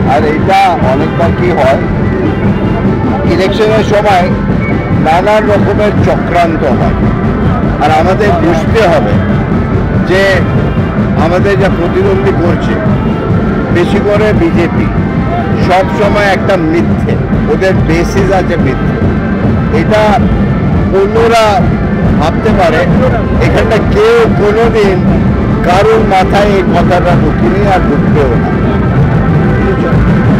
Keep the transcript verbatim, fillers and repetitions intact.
আর এটা অনেকবার কি হয়, ইলেকশনের সময় নানান রকমের চক্রান্ত হয়। আর আমাদের বুঝতে হবে যে আমাদের যা প্রতিদ্বন্দ্বী করছে, বেশি করে বিজেপি, সব সময় একটা মিথ্যে, ওদের বেসিস আছে মিথ্যে। এটা অন্যরা ভাবতে পারে, এখানটা কেউ কোনোদিন কারোর মাথায় এই কথাটা ঢুকিনি আর ঢুকবেও না।